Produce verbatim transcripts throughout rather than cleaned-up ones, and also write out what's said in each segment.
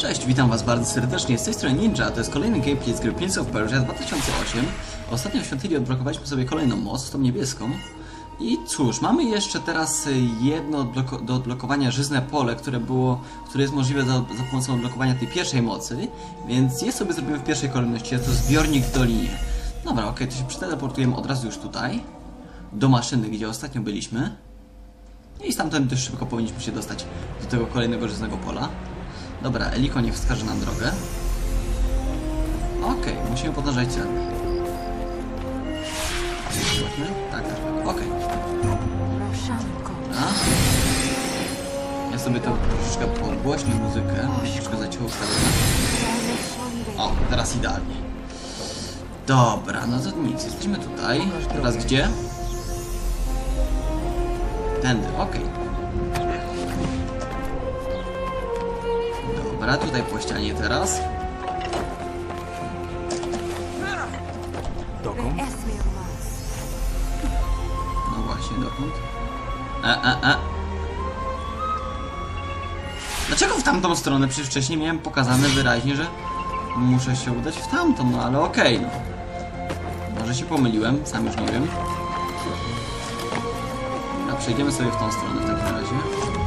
Cześć, witam was bardzo serdecznie, z tej strony Ninja, to jest kolejny gameplay z gry Prince of Persia dwa tysiące osiem. Ostatnio w świątyni odblokowaliśmy sobie kolejną moc, tą niebieską. I cóż, mamy jeszcze teraz jedno do odblokowania żyzne pole, które było, które jest możliwe za, za pomocą odblokowania tej pierwszej mocy. Więc je sobie zrobimy w pierwszej kolejności, jest to zbiornik w dolinie. Dobra, okej, okay, to się przeteleportujemy od razu już tutaj, do maszyny, gdzie ostatnio byliśmy. I stamtąd też szybko powinniśmy się dostać do tego kolejnego żyznego pola. Dobra, Eliko niech wskaże nam drogę. Okej, okay, musimy podążać cel. Tak, tak, okej. Okay. Ja sobie to troszeczkę podgłośnię muzykę, troszeczkę zacięło ustawione. O, teraz idealnie. Dobra, no to nic, jesteśmy tutaj. Teraz gdzie? Tędy, okej. Okay. Dobra, tutaj po ścianie teraz. Dokąd? No właśnie, dokąd? E, e, e. Dlaczego w tamtą stronę? Przecież wcześniej miałem pokazane wyraźnie, że muszę się udać w tamtą, no ale okej, okay, no. Może się pomyliłem, sam już nie wiem. Dobra, przejdziemy sobie w tą stronę w takim razie.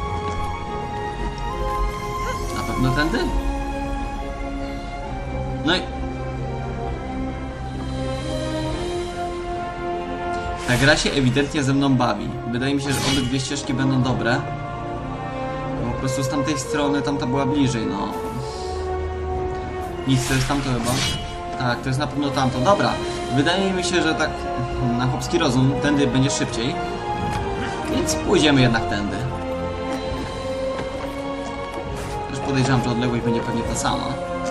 Na pewno tędy? No i... Ta gra się ewidentnie ze mną bawi. Wydaje mi się, że obydwie ścieżki będą dobre. Po prostu z tamtej strony tamta była bliżej, no. Nic, to jest tamto chyba. Tak, to jest na pewno tamto. Dobra, wydaje mi się, że tak na chłopski rozum tędy będzie szybciej. Więc pójdziemy jednak tędy. Też podejrzewam, że odległość będzie pewnie ta sama.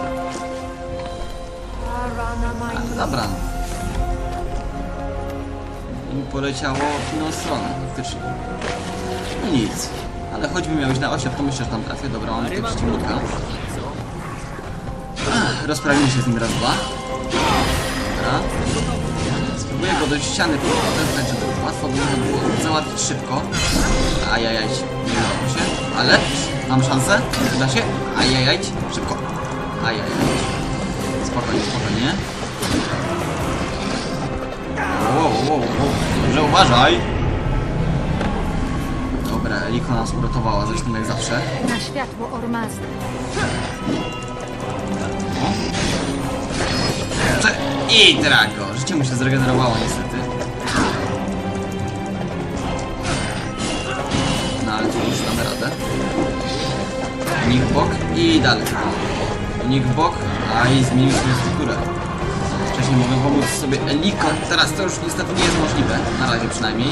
Ale dobra. I poleciało w inną stronę, faktycznie. No nic. Ale choćby miał iść na oślep, to myślę, że tam trafię. Dobra, mamy tutaj przeciwnika. Rozprawimy się z nim raz, dwa. Dobra. Spróbuję go do ściany potem, tak żeby łatwo by można było załatwić szybko. Ajajaj, nie udało się. Ale mam szansę? Uda się? Ajajaj, szybko. Ajajaj. Spokojnie, spokojnie. Wow, wow, wow. Dobrze, uważaj. Dobra, Eliko nas uratowała, zresztą jak zawsze. Na światło Ormazda. I Drago! Życie mu się zregenerowało niestety. No ale tu już damy radę. Unik w bok i dalej. Unik w bok, a i zmieniliśmy strukturę. Wcześniej mogłem pomóc sobie Eliko, teraz to już niestety nie jest możliwe. Na razie przynajmniej.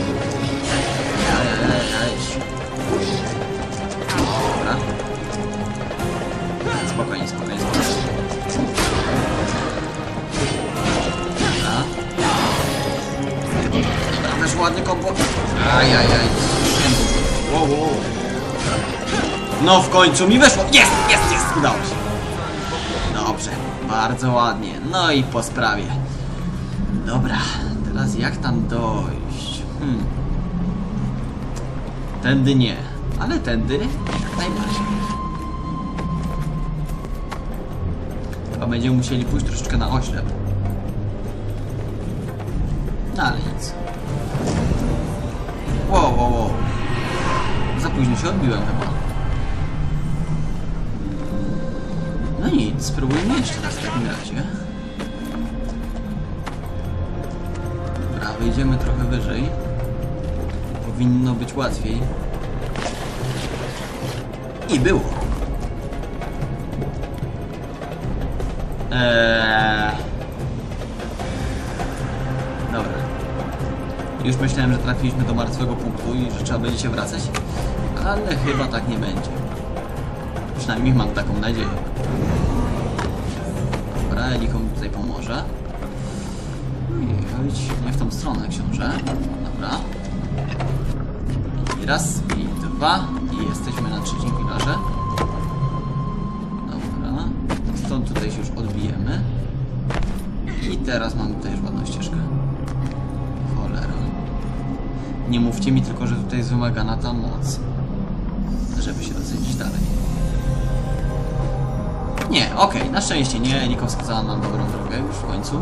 Dobra. Spokojnie, spokojnie, spokojnie. Też ładny kombo. Ajajaj. Wow, wow. No w końcu mi weszło. Jest, jest, jest. Udało się. Dobrze. Bardzo ładnie. No i po sprawie. Dobra. Teraz jak tam dojść? Hmm. Tędy nie. Ale tędy jak najbardziej. Chyba będziemy musieli pójść troszeczkę na oślep. No ale nic. Wow, wow, wow. Za późno się odbiłem chyba. No nic, spróbujmy jeszcze raz w takim razie. Dobra, wyjdziemy trochę wyżej. Powinno być łatwiej. I było. Eee... Dobra. Już myślałem, że trafiliśmy do martwego punktu i że trzeba będzie się wracać, ale chyba tak nie będzie. Przynajmniej mam taką nadzieję. Dobra, Eliko mi tutaj pomoże. I chodź nie w tą stronę, książę. Dobra. I raz, i dwa, i jesteśmy na trzecim filarze. Dobra. Stąd tutaj się już odbijemy. I teraz mamy tutaj już ładną ścieżkę. Nie mówcie mi tylko, że tutaj jest wymagana ta moc, żeby się docenić dalej. Nie, okej, okay. Na szczęście nie. Eliko wskazała nam dobrą drogę już w końcu.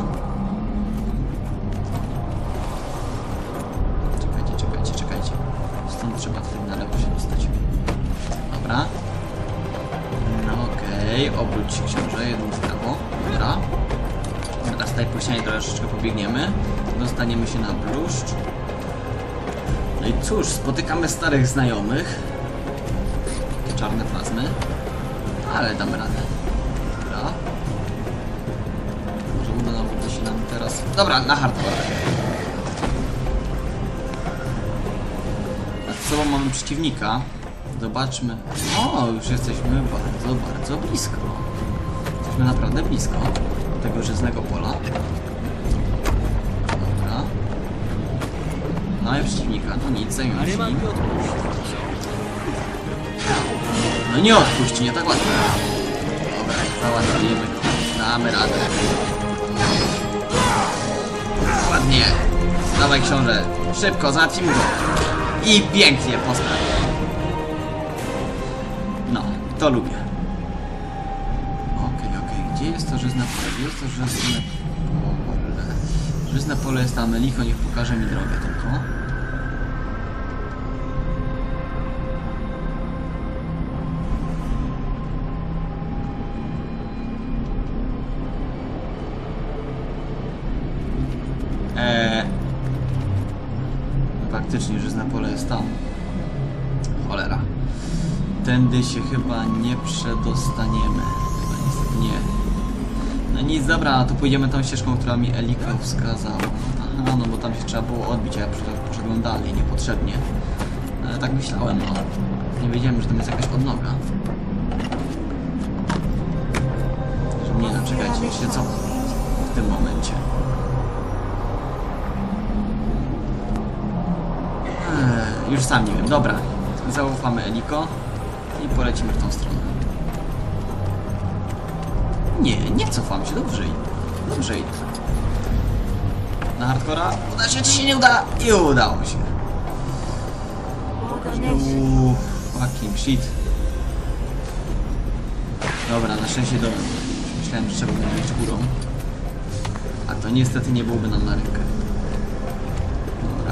Czekajcie, czekajcie, czekajcie. Stąd trzeba tutaj na lewo się dostać. Dobra. No okej, okay. Obróć się książę, jedną w prawo. Dobra. Teraz tutaj po ścianie troszeczkę pobiegniemy. Dostaniemy się na bluszcz. No i cóż, spotykamy starych znajomych. Te czarne plazmy. Ale damy radę. Dobra. Może uda się nam teraz... Dobra, na hardcore. Nad sobą mamy przeciwnika. Zobaczmy. O, już jesteśmy bardzo, bardzo blisko. Jesteśmy naprawdę blisko tego żyznego pola. Dobra. No i przeciwnika, to nic, zajmiemy się nim. No nie odpuści, nie tak łatwo. Dobra, załatwimy go. Damy radę. Ładnie. Dawaj książę. Szybko, załatwimy go. I pięknie postawię. No, to lubię. Okej, okay, okej. Okay. Gdzie jest to żyzne pole? Gdzie jest to żyzne pole? Żyzne pole jest tam. Licho, niech pokaże mi drogę tylko. Eee, faktycznie żyzne pole jest tam. Cholera. Tędy się chyba nie przedostaniemy. Chyba niestety nie. No nic, dobra, to pójdziemy tą ścieżką, która mi Eliko wskazała. Aha, no bo tam się trzeba było odbić, a ja poszedłem dalej, niepotrzebnie. Ale tak myślałem, no. Nie wiedziałem, że tam jest jakaś odnoga. Że nie, no czekajcie, jeszcze co w tym momencie. Eee, już sam nie wiem, dobra. Zaufamy Eliko i polecimy w tą stronę. Nie, nie cofam się, dobrze idę. Dobrze idę. Na hardcora uda się, czy się nie uda? I udało się. Uuu, fucking shit. Dobra, na szczęście do... Myślałem, że trzeba będzie iść górą. A to niestety nie byłoby nam na rękę. Dobra.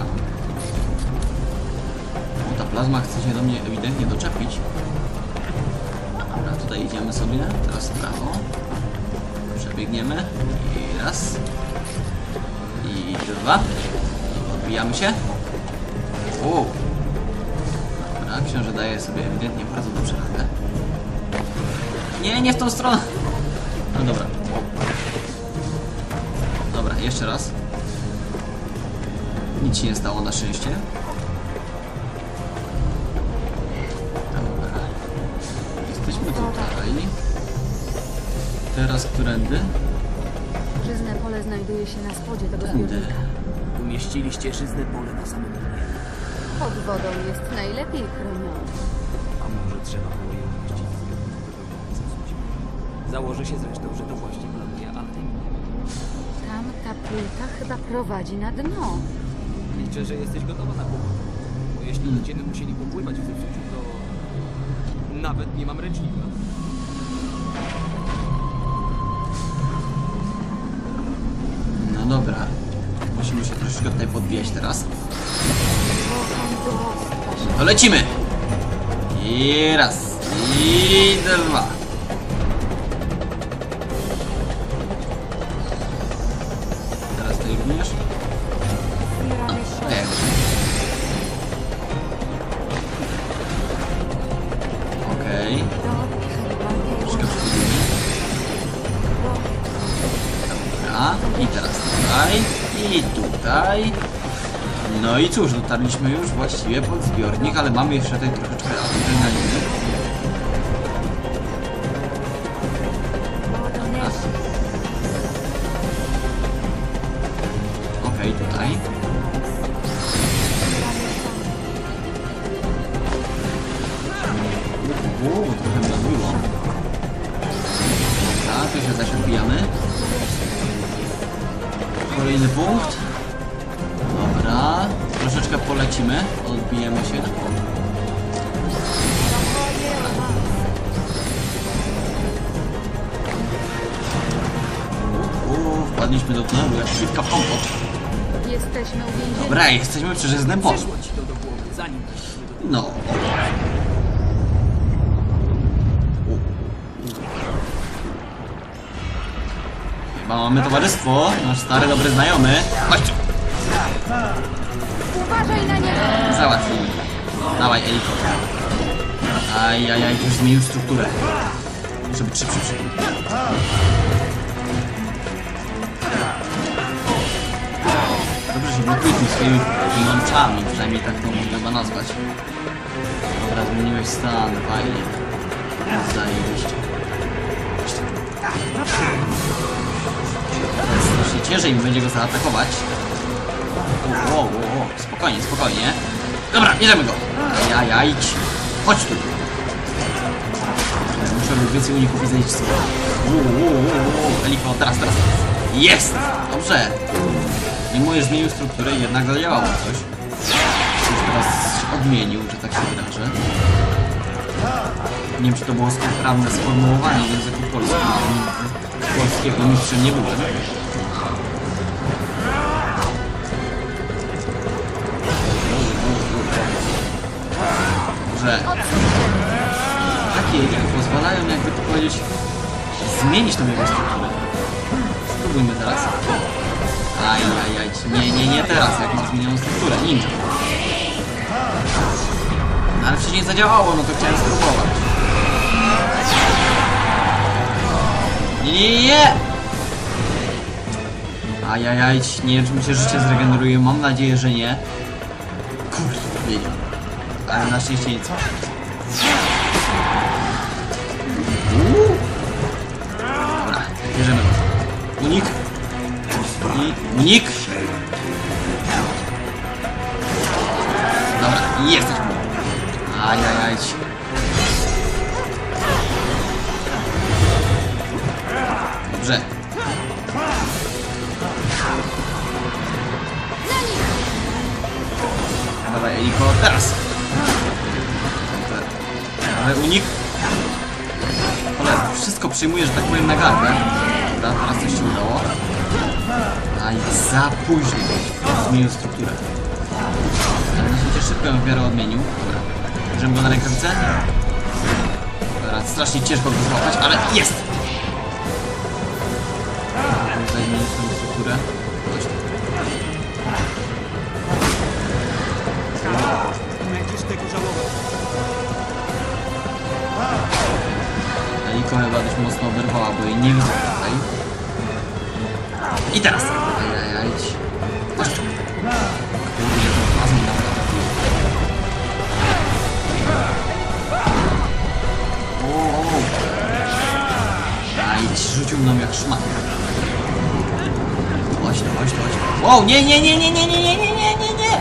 O, ta plazma chce się do mnie ewidentnie doczepić. Dobra, tutaj idziemy sobie. Teraz w prawo. Przebiegniemy. I raz. I dwa. Odbijamy się. Uuu. Dobra, książę daje sobie ewidentnie bardzo dobrze radę. Nie, nie w tą stronę. No dobra. Dobra, jeszcze raz. Nic się nie stało na szczęście. Dobra. Jesteśmy tutaj. Teraz którędy? Żyzne pole znajduje się na spodzie tego Tędy. zbiornika. Umieściliście żyzne pole na samym dnie. Pod wodą jest najlepiej chronione. A może trzeba było je umieścić w zbiorniku wywołującym suć? Założę się zresztą, że to właśnie planuje Altem. Tam ta płyta chyba prowadzi na dno. Liczę, że jesteś gotowa na pokój. Bo jeśli Hmm. będziemy musieli popływać w zepsuciu, to... Nawet nie mam ręcznika. No dobra. Musimy się troszeczkę tutaj podbijać teraz. To lecimy! I raz, i dwa. Teraz tutaj również. No, tak. Okej. Okay. Troszkę przychodzimy. Dobra. I teraz tutaj. I tutaj. No i cóż, dotarliśmy już właściwie pod zbiornik, ale mamy jeszcze tutaj troszeczkę adrenaliny. Okej, okay, tutaj. Uuu, trochę mi odbiło. Dobra, tu się zaś odbijamy. Kolejny punkt. Dobra, troszeczkę polecimy, odbijemy się. wpadliśmy do tunelu jak śliwka w kompot. Jesteśmy uwięzieni. Dobra, jesteśmy przy żyznym polu. Przyszło ci to do głowy, zanim ktoś się nie No. Chyba mamy towarzystwo. Nasz stary, dobry znajomy. Chodź tu. Uważaj na niego! Załatwimy. Dawaj, Eliko. Ajajaj, już zmienił strukturę. Muszę być szybszy, szybszy. Dobrze, że blokuje tymi swoimi pieniączami, przynajmniej tak to można chyba nazwać. Dobra, zmieniłeś stan, fajnie. Zajebiście. Teraz się ciężej mi będzie go zaatakować. O, o, o, o, spokojnie, spokojnie. Dobra, bierzemy go. Ajajaj. Chodź tu. Muszę robić więcej uników i znaleźć sobie. Eliko, teraz, teraz. Jest! Dobrze. Mimo, że zmienił strukturę, jednak zadziałało coś. Już teraz się odmienił, że tak się wydarzy. Nie wiem, czy to było sprawne sformułowanie w języku polskim. Polskiego mistrzem nie byłem. Że takie eliki pozwalają, jakby to powiedzieć, zmienić tą jego strukturę. Spróbujmy teraz. Ajajaj, nie, nie, nie teraz, jak ma zmienioną strukturę, ninja. No, ale wcześniej zadziałało, no to chciałem spróbować. Nie, nie, nie, nie! Ajajaj, nie wiem, czy mi się życie zregeneruje, mam nadzieję, że nie. Kurde, wiedział. Ale na szczęście nic. Uuu. Dobra, bierzemy go. Unik. I unik. Dobra, jesteśmy. Ajajaj. Dobrze. Dawaj, Eliko, teraz. Ale unik. Ale wszystko przyjmuje, że tak powiem, na garbę. Dobra, teraz coś się udało. Aj, za późno. Zmienił strukturę. Ale na świecie szybko ją w miarę odmienił. Dobra. Bierzemy go na rękawice. Dobra, strasznie ciężko go złapać, ale jest! Tutaj zmienić tą strukturę. Chodź tu. będziesz tego żałował. Eliko chyba dość mocno oberwała, bo jej nie widzę tutaj. I teraz! Ajajaj. Chodź tu. Kurde, to razem nawet trafiło. O, aj, rzucił nam jak szmat. Chodź tu, chodź tu, chodź tu. Wow, nie, nie, nie, nie, nie, nie, nie, nie, nie, nie, nie.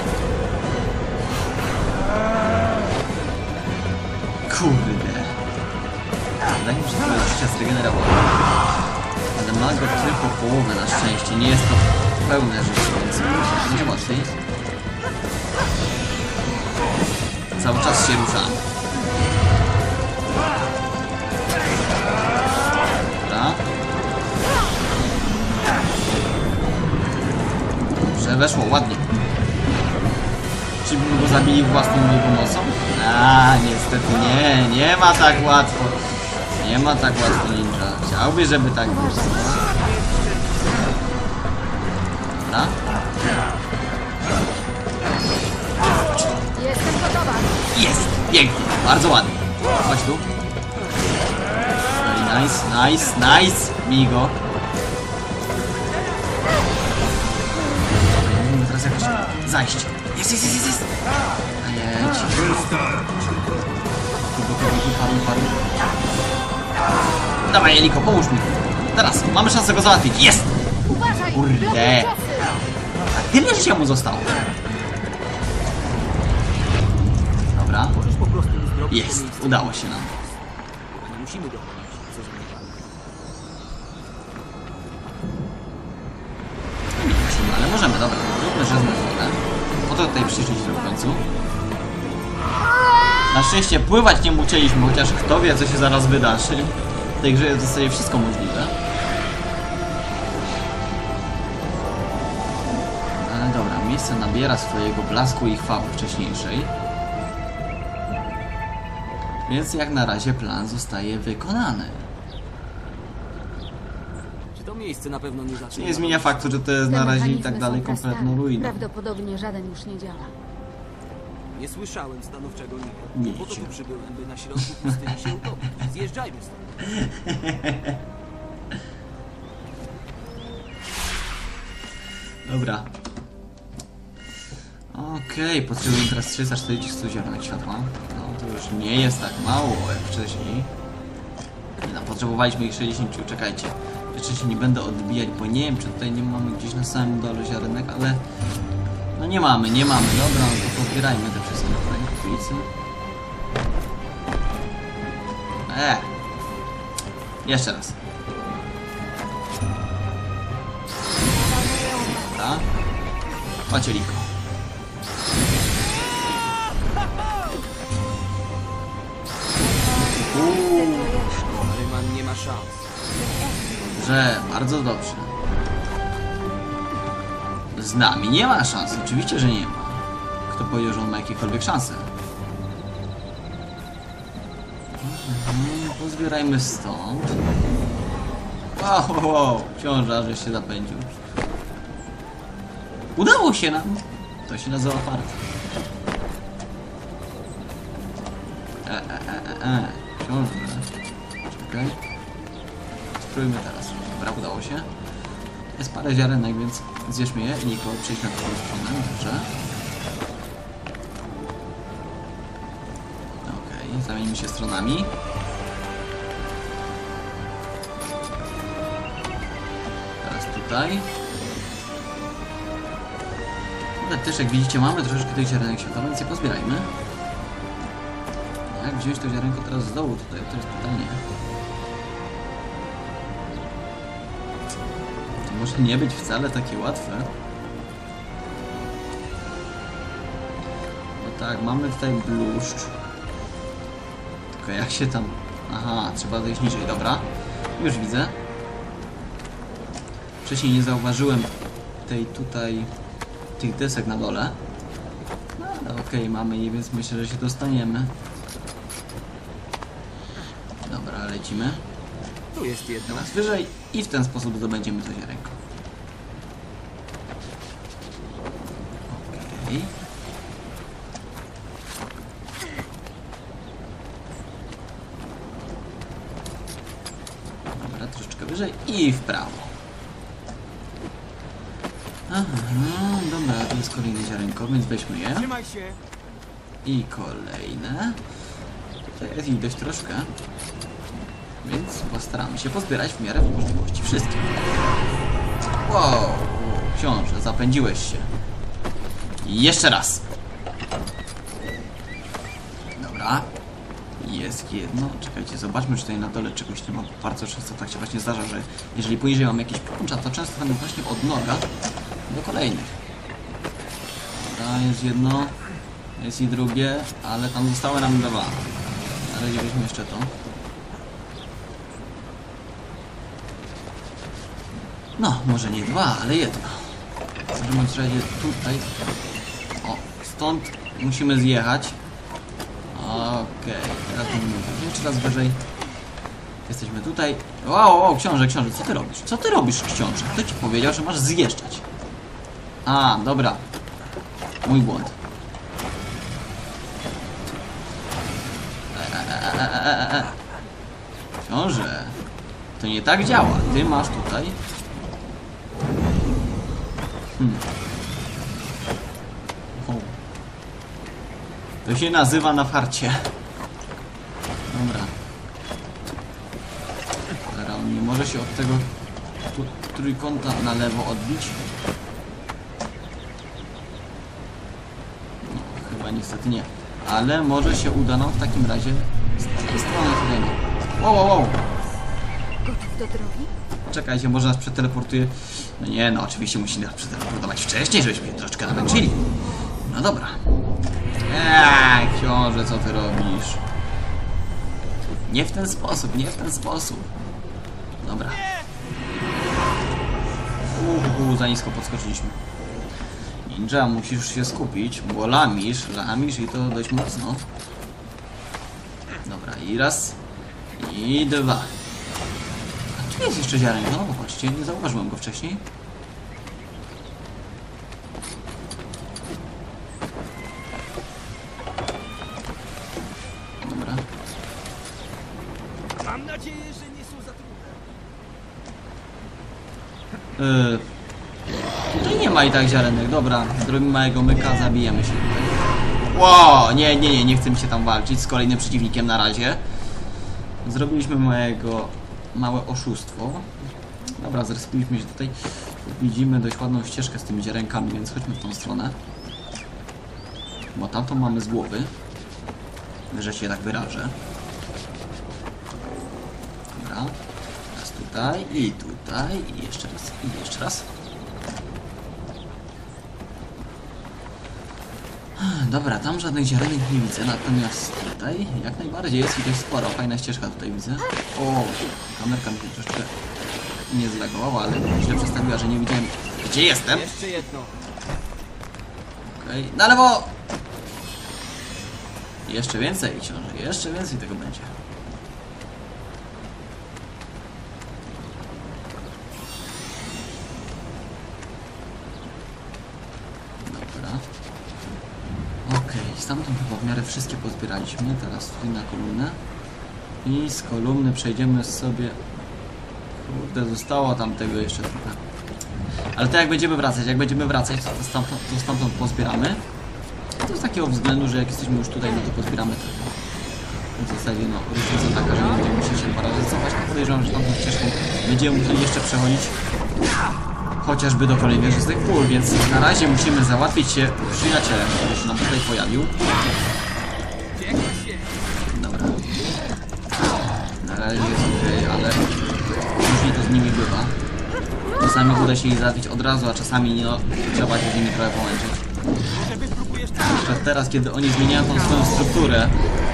Kurde. Wydaje mi się, że twoje życie zregenerowało. Ale ma go tylko połowę na szczęście. Nie jest to pełne życie, więc będzie łatwiej. Cały czas się ruszam. Dobra. Dobrze, weszło, ładnie. Czy by go zabili własną pomocą? A, niestety nie, nie ma tak łatwo. Nie ma tak łatwo, ninja. Chciałby, żeby tak było. Dobra. Jestem gotowa. Jest! Pięknie, bardzo ładnie. Chodź tu. Very nice, nice, nice. Bij go. Musimy teraz jakoś zajść. Jest, jest, jest, jest, jest. Ajedź. Padł, padł. Dawaj, Eliko, pomóż mi. Teraz, mamy szansę go załatwić. Jest! Uważaj! Kurde. blokuj ciosy. A tyle życia mu zostało. Dobra. Możesz po prostu nie zrobić Jest, tego miejsca. udało się nam. Nie musimy dokonać, co zamierzamy. Nie musimy, ale możemy, dobra. Zróbmy żelazną wodę. Po to tutaj przyszliśmy w końcu. Na szczęście pływać nie musieliśmy, chociaż kto wie, co się zaraz wydarzy. W tej grze jest w zasadzie wszystko możliwe. miejsce nabiera swojego blasku i chwały wcześniejszej. Więc jak na razie plan zostaje wykonany. Czy to miejsce na pewno nie zacznie... Nie zmienia faktu, że to jest na Te razie i mechanizmy tak dalej są kompletną prastare. ruiną. Prawdopodobnie żaden już nie działa. Nie słyszałem stanowczego nie. Nie Nie po to cię. tu przybyłem, by na środku pustyni się utopić. Zjeżdżajmy stąd. Dobra. Okej, potrzebujemy teraz trzysta czterdzieści ziarenek światła. No to już nie jest tak mało jak wcześniej. Nie no, potrzebowaliśmy ich sześćdziesiąt, czekajcie. Jeszcze się nie będę odbijać, bo nie wiem, czy tutaj nie mamy gdzieś na samym dole ziarenek, ale... No nie mamy, nie mamy. Dobra, no to pozbierajmy te wszystkie rękawice. Eee. Jeszcze raz. Dobra. Chodźcie, Liko. Uuu. Ryman nie ma szans. Że bardzo dobrze. Z nami nie ma szans. Oczywiście, że nie ma. Kto powiedział, że on ma jakiekolwiek szanse? Mhm, pozbierajmy stąd. Wow, wow, wow. Książę, że się zapędził. Udało się nam. To się nazywa fart. E, e, e, e, e. Książę. Czekaj. Spróbujmy teraz. Dobra, udało się. Jest parę ziarenek, więc zjeszmy je i Niko, przejdź na drugą stronę. Dobrze. Okej, okay, zamienimy się stronami. Teraz tutaj. Ale też jak widzicie mamy troszeczkę tych ziarenek światła, więc je pozbierajmy. Jak wziąć to ziarenko teraz z dołu tutaj? To jest pytanie. To może nie być wcale takie łatwe. No tak, mamy tutaj bluszcz. Tylko jak się tam... Aha, trzeba zejść niżej, dobra. Już widzę. Wcześniej nie zauważyłem tej tutaj... tych desek na dole. No ale okej, okay, mamy je, więc myślę, że się dostaniemy. Dobra, lecimy. Tu jest jedno. Teraz wyżej i w ten sposób zdobędziemy to ziarenko. Okej. Okay. Dobra, troszeczkę wyżej i w prawo. Aha, dobra, tu jest kolejne ziarenko, więc weźmy je. Trzymaj się! I kolejne. Tutaj jest ich dość troszkę. Więc postaramy się pozbierać w miarę możliwości wszystkie. Wow, książę, zapędziłeś się. I jeszcze raz. Dobra. Jest jedno. Czekajcie, zobaczmy, czy tutaj na dole czegoś nie ma. Bardzo często tak się właśnie zdarza, że jeżeli poniżej mam jakieś połącza, to często będę właśnie od noga do kolejnych. Dobra, jest jedno. Jest i drugie, ale tam zostały nam dwa. Ale weźmy jeszcze to. No, może nie dwa, ale jedno. W każdym razie tutaj... O, stąd musimy zjechać. Okej, okay, teraz mówimy jeszcze raz wyżej. Jesteśmy tutaj. Wow, wow, książę, książę, co ty robisz? Co ty robisz, książę? Kto ci powiedział, że masz zjeżdżać? A, dobra. Mój błąd. E, e, e, e, e, e. Książę, to nie tak działa. Ty masz tutaj... Hmm. O. To się nazywa na farcie. Dobra. Teraz on nie może się od tego tu, trójkąta na lewo odbić. No, chyba niestety nie. Ale może się uda nam w takim razie z tej strony tutaj. Wow, wow, wow. Gotów do drogi? Czekajcie, może nas przeteleportuje. No nie, no oczywiście musi nas przeteleportować wcześniej, żebyśmy się troszeczkę namęczyli. No dobra. Eee, książę, co ty robisz? Nie w ten sposób, nie w ten sposób. Dobra. Uuu, za nisko podskoczyliśmy. Ninja, musisz się skupić, bo lamisz, lamisz i to dość mocno. Dobra, i raz, i dwa. A tu jest jeszcze ziarenko, no popatrzcie, nie zauważyłem go wcześniej. Dobra. Mam nadzieję, że nie są za trudne. Yy, tutaj nie ma i tak ziarenek, dobra, zrobimy małego myka, zabijemy się tutaj. Ło, nie, nie, nie, nie chcę mi się tam walczyć z kolejnym przeciwnikiem na razie. Zrobiliśmy małego, małe oszustwo. Dobra, zrespiliśmy się tutaj. Widzimy dość ładną ścieżkę z tymi ziarenkami, więc chodźmy w tą stronę. Bo tamtą mamy z głowy, że się tak wyrażę. Dobra. Raz tutaj i tutaj i jeszcze raz i jeszcze raz. Dobra, tam żadnych ziarenek nie widzę, natomiast tutaj jak najbardziej jest i dość sporo. Fajna ścieżka tutaj widzę. O, kamerka mi się troszeczkę nie zlegowała, ale źle przestawiła, że nie widziałem, gdzie jestem. Jeszcze jedno. Okej, okay. Na lewo! Jeszcze więcej książek, jeszcze więcej tego będzie. Dobra. Okej, okay. Stamtąd chyba w miarę wszystkie pozbieraliśmy. Teraz tutaj na kolumnę. I z kolumny przejdziemy sobie... Kurde, zostało tam tego jeszcze trochę. Ale to jak będziemy wracać, jak będziemy wracać, to stamtąd, to stamtąd pozbieramy. To z takiego względu, że jak jesteśmy już tutaj, no to pozbieramy to. W zasadzie no, różnica taka, że nie będziemy musieli się dwa razy cofać. Podejrzewam, że tamtą ścieżką będziemy musieli jeszcze przechodzić chociażby do kolejnych żyznych pól, więc na razie musimy załatwić się przyjacielem, który się nam tutaj pojawił. Dobra. Na razie jest okej, ale później to z nimi bywa. Czasami uda się ich załatwić od razu, a czasami nie, no, trzeba się z nimi trochę pomęczyć. Przed teraz, kiedy oni zmieniają tą swoją strukturę,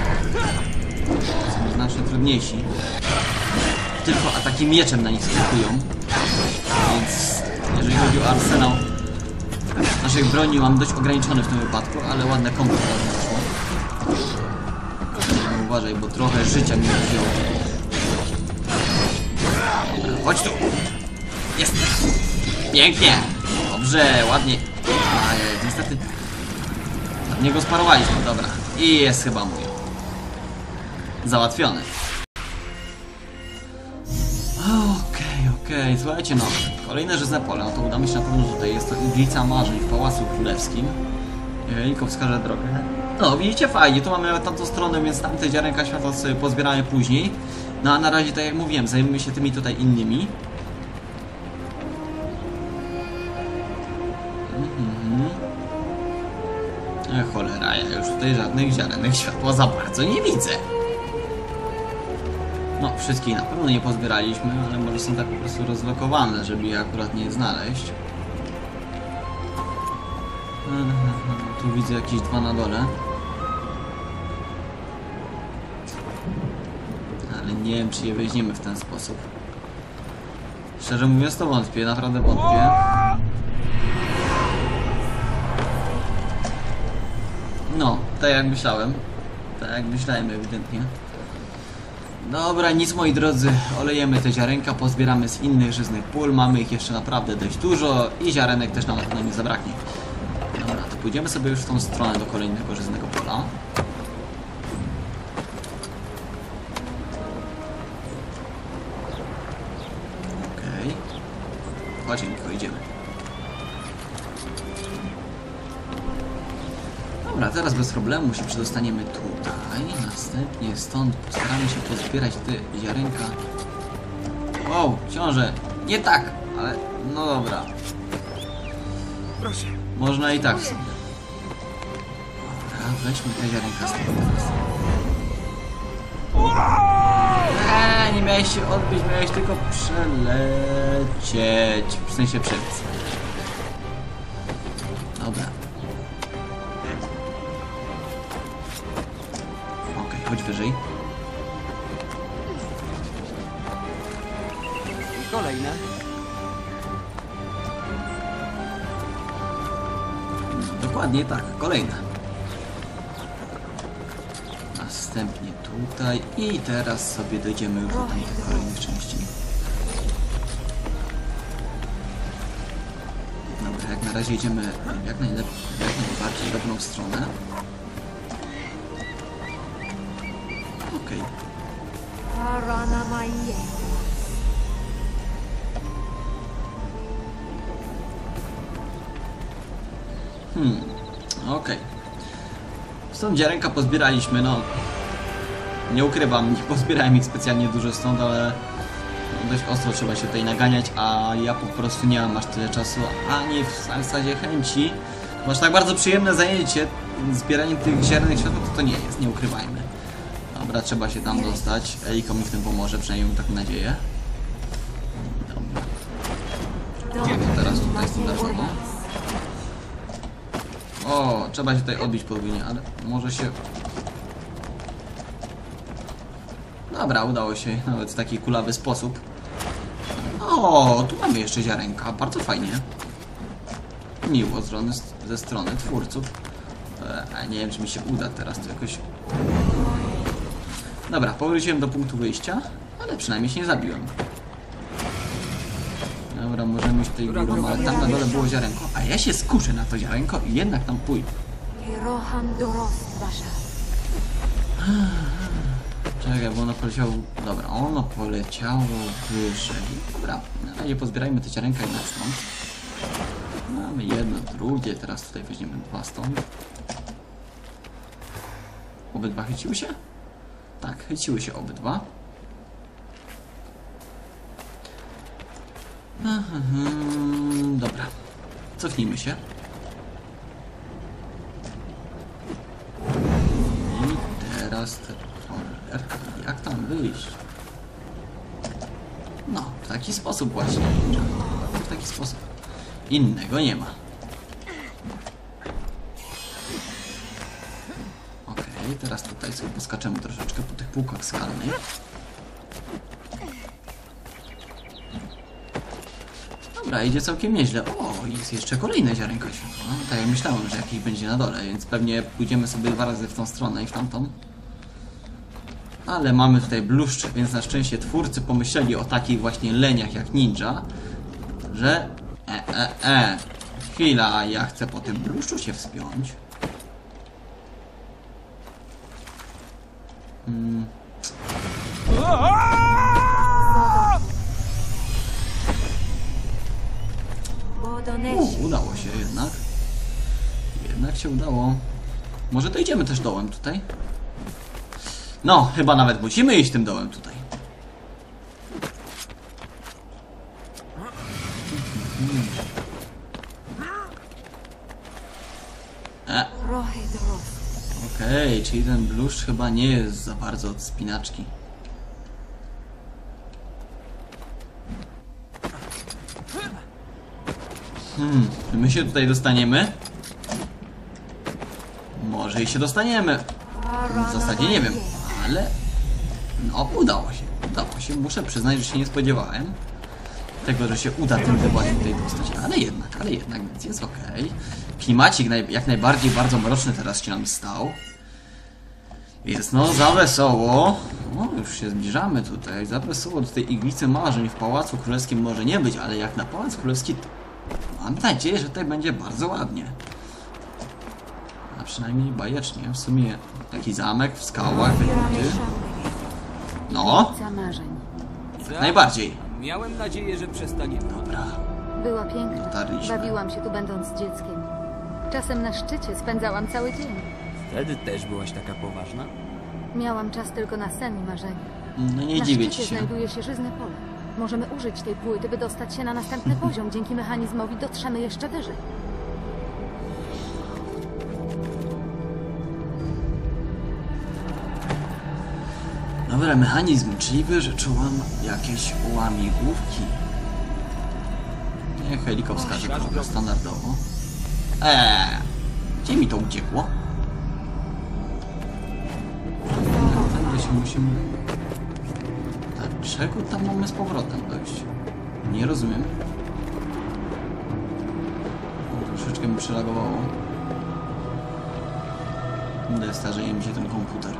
są znacznie trudniejsi. Tylko ataki mieczem na nich skutkują. Więc jeżeli chodzi o arsenał naszych broni, mam dość ograniczony w tym wypadku, ale ładne kombo teraz wyszło. Uważaj, bo trochę życia mi wzięło. Dobra, chodź tu! Jest! Pięknie! Dobrze, ładnie. A, niestety od niego sparowaliśmy, dobra. I jest chyba mój. Załatwiony. Okej, okay, okej, okay. Słuchajcie, no. Kolejne żyzne pole, no to udamy się na pewno tutaj. Jest to Iglica Marzeń w Pałacu Królewskim. Jeliko wskaże drogę. No, widzicie, fajnie. Tu mamy tamtą stronę, więc tamte ziarenka światła sobie pozbieramy później. No a na razie, tak jak mówiłem, zajmujemy się tymi tutaj innymi. E, cholera, ja już tutaj żadnych ziarenek światła za bardzo nie widzę. No, wszystkich na pewno nie pozbieraliśmy, ale może są tak po prostu rozlokowane, żeby je akurat nie znaleźć. Tu widzę jakieś dwa na dole. Ale nie wiem, czy je weźmiemy w ten sposób. Szczerze mówiąc, to wątpię, naprawdę wątpię. No, tak jak myślałem. Tak jak myślałem ewidentnie. Dobra, nic moi drodzy, olejemy te ziarenka, pozbieramy z innych żyznych pól, mamy ich jeszcze naprawdę dość dużo i ziarenek też nam na pewno nie zabraknie. Dobra, to pójdziemy sobie już w tą stronę do kolejnego żyznego pola. Okej. Okay. Chodź, Niko, idziemy. Dobra, teraz bez problemu się przedostaniemy tutaj. Następnie stąd postaramy się pozbierać te ziarenka. Wow, książę, nie tak, ale no dobra. Proszę. Można i tak w sumie. Dobra, weźmy te ziarenka z tego teraz. Eee, nie miałeś się odbić, miałeś tylko przelecieć. W sensie przebiec. Dobra. Chodź wyżej. I kolejne. Dokładnie tak, kolejne. Następnie tutaj i teraz sobie dojdziemy już do tamtych kolejnych części. Dobra, jak na razie idziemy jak najlepiej, jak najbardziej dobrą stronę. Okej. Hmm, okej. Okay. Stąd ziarenka pozbieraliśmy, no. Nie ukrywam, nie pozbierałem ich specjalnie dużo stąd, ale dość ostro trzeba się tutaj naganiać, a ja po prostu nie mam aż tyle czasu, ani w zasadzie chęci. Bo aż tak bardzo przyjemne zajęcie zbieraniem tych ziarnek światła to, to nie jest, nie ukrywajmy. Dobra, trzeba się tam dostać. Eliko mi w tym pomoże, przynajmniej mam taką nadzieję. Dobra. No teraz tutaj standardowo. O, trzeba się tutaj odbić podwójnie, ale może się... Dobra, udało się nawet w taki kulawy sposób. O, tu mamy jeszcze ziarenka, bardzo fajnie. Miło strony, ze strony twórców. E, nie wiem, czy mi się uda teraz to jakoś... Dobra, powróciłem do punktu wyjścia, ale przynajmniej się nie zabiłem. Dobra, możemy iść tutaj górą, ale tam na dole było ziarenko, a ja się skuszę na to ziarenko i jednak tam pójdę. Czekaj, bo ono poleciało... Dobra, ono poleciało wyżej. Dobra, na razie pozbierajmy te ziarenka jednak stąd. Mamy jedno, drugie, teraz tutaj weźmiemy dwa stąd. Obydwa chyciły się? Tak, chyciły się obydwa. Aha, dobra, cofnijmy się. I teraz te... Cholerka, jak tam wyjść? No, w taki sposób właśnie. W taki sposób. Innego nie ma. Okej, okay, teraz tutaj sobie poskaczemy troszeczkę po tych półkach skalnych. Dobra, idzie całkiem nieźle. O, jest jeszcze kolejne ziarenko światła. Tak jak myślałem, że jakiś będzie na dole, więc pewnie pójdziemy sobie dwa razy w tą stronę i w tamtą. Ale mamy tutaj bluszcze, więc na szczęście twórcy pomyśleli o takich właśnie leniach jak ninja, że... E, e, e. Chwila, ja chcę po tym bluszczu się wspiąć. Hmm. U, udało się jednak. Jednak się udało. Może to idziemy też dołem tutaj? No, chyba nawet musimy iść tym dołem tutaj. E. Okej, okay, czyli ten bluszcz chyba nie jest za bardzo od spinaczki. Hmm, czy my się tutaj dostaniemy? Może i się dostaniemy. W zasadzie nie wiem, ale... No, udało się. Udało się. Muszę przyznać, że się nie spodziewałem tego, że się uda tym właśnie tutaj dostać. Ale jednak, ale jednak, więc jest ok. Klimacik naj, jak najbardziej bardzo mroczny teraz się nam stał. Jest no za wesoło. No, już się zbliżamy tutaj. Za wesoło do tej iglicy marzeń w Pałacu Królewskim może nie być, ale jak na Pałac Królewski... Mam nadzieję, że tutaj będzie bardzo ładnie. A przynajmniej bajecznie. W sumie taki zamek w skałach wyjęty. No. Jak najbardziej. Miałem nadzieję, że przestanie. Dobra. Była piękna. Dotarliśmy. Bawiłam się tu będąc dzieckiem. Czasem na szczycie spędzałam cały dzień. Wtedy też byłaś taka poważna? Miałam czas tylko na sen i marzenia. No nie na dziwię ci szczycie się. znajduje się żyzne pole. Możemy użyć tej płyty, by dostać się na następny poziom. Dzięki mechanizmowi dotrzemy jeszcze wyżej. Dobra, mechanizm, czyli wyczułam jakieś łamigłówki. Nie, helikop wskaże drogę standardowo. Eee, gdzie mi to uciekło? Tędy się musimy... Dlaczego tam mamy z powrotem dojść? Nie rozumiem. Troszeczkę mi przelagowało. Kurde, starzeje mi się ten komputer.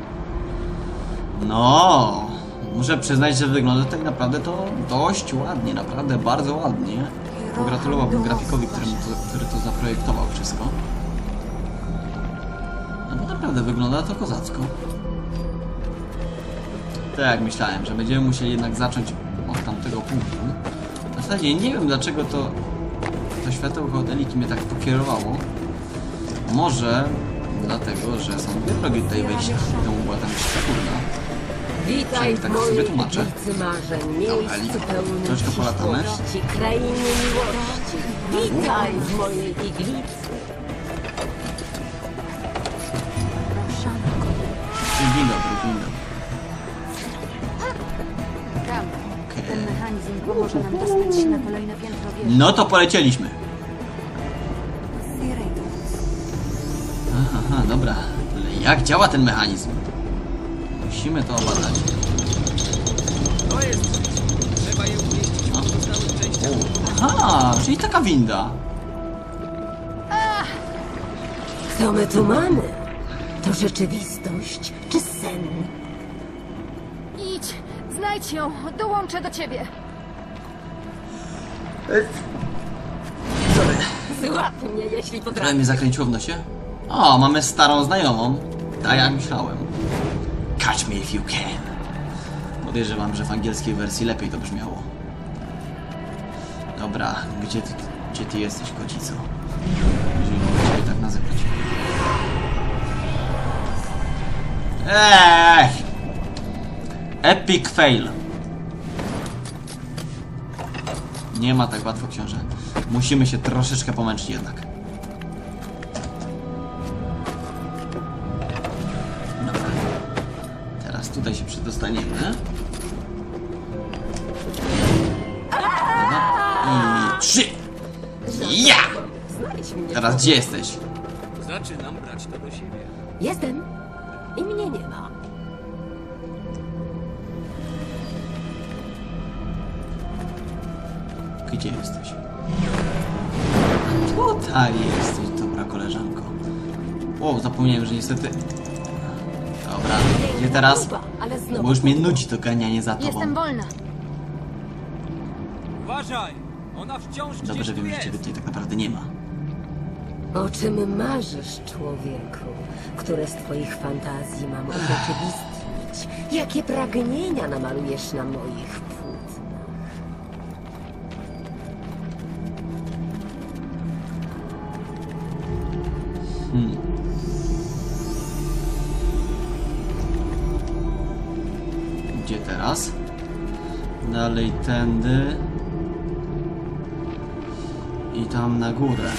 No, muszę przyznać, że wygląda tak naprawdę to dość ładnie, naprawdę bardzo ładnie. Pogratulowałbym grafikowi, który to, który to zaprojektował wszystko. No bo naprawdę wygląda to kozacko. Tak jak myślałem, że będziemy musieli jednak zacząć od tamtego punktu. W zasadzie nie wiem, dlaczego to, to światełko od Eliki mnie tak pokierowało. Może dlatego, że są dwie drogi tutaj wejścia. To była tam skórna. Witaj w tak sobie mojej tłumaczę. iglicy marzeń, Dobra, Eli, miejscu pełnym troszkę polatamy. przyszłości, krainie miłości. Witaj w mojej iglicy. Dzień dobry, dzień dobry. Tam. Okej. Ten mechanizm pomoże nam dostać się na kolejne piętro wieży. No to polecieliśmy. Aha, aha, dobra. Ale jak działa ten mechanizm? Musimy to obadać. To jest. Trzeba je umieścić w pozostałych częściach. Aha, czyli taka winda. Co my tu mamy? To rzeczywistość czy sen? Idź, znajdź ją, dołączę do ciebie. Złap mnie, jeśli Trochę potrafisz. mnie zakręciło w nosie. O, mamy starą znajomą. Tak jak myślałem. Catch me if you can. Podejrzewam, że w angielskiej wersji lepiej to brzmiało. Dobra, gdzie ty, gdzie ty jesteś, kocico? Jeżeli mogę ciebie tak nazywać. Ech! Epic fail. Nie ma tak łatwo, książę. Musimy się troszeczkę pomęczyć jednak. Dobra. Teraz tutaj się przedostaniemy. Dobra. I trzy! Ja! Znajdź mnie. Teraz gdzie jesteś? Zaczynam brać to do siebie. Jestem. I mnie nie ma. Gdzie jesteś? Tutaj jesteś, dobra koleżanko. O, zapomniałem, że niestety... Dobra, gdzie teraz? Ale znowu. Bo już mnie nudzi to ganianie za tobą. Jestem wolna. Uważaj! Ona wciąż Dobrze, gdzieś że tu wiem, że jest. ciebie tutaj tak naprawdę nie ma. O czym marzysz, człowieku, które z twoich fantazji mam urzeczywistnić? Jakie pragnienia namalujesz na moich płótnach? Hmm. Gdzie teraz? Dalej tędy. I tam na górę.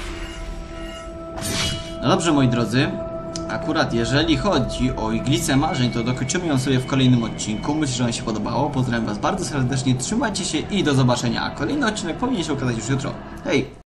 No dobrze, moi drodzy. Akurat jeżeli chodzi o Iglicę Marzeń, to dokończymy ją sobie w kolejnym odcinku. Myślę, że wam się podobało. Pozdrawiam was bardzo serdecznie. Trzymajcie się i do zobaczenia. Kolejny odcinek powinien się ukazać już jutro. Hej!